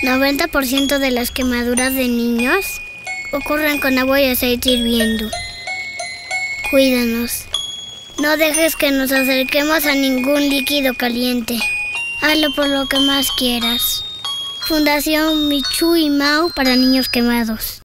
90% de las quemaduras de niños ocurren con agua y aceite hirviendo. Cuídanos. No dejes que nos acerquemos a ningún líquido caliente. Hazlo por lo que más quieras. Fundación Michu y Mau para niños quemados.